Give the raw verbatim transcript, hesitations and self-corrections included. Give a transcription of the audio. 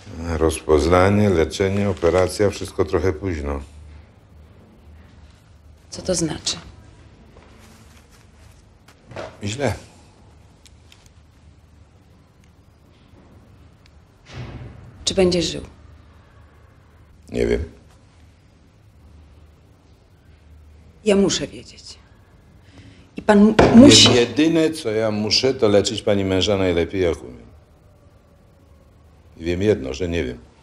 Rozpoznanie, leczenie, operacja, wszystko trochę późno. Co to znaczy? Źle. Czy będzie żył? Nie wiem. Ja muszę wiedzieć. I pan mu- musi... Jedyne, co ja muszę, to leczyć pani męża najlepiej, jak umiem. I wiem jedno, że nie wiem.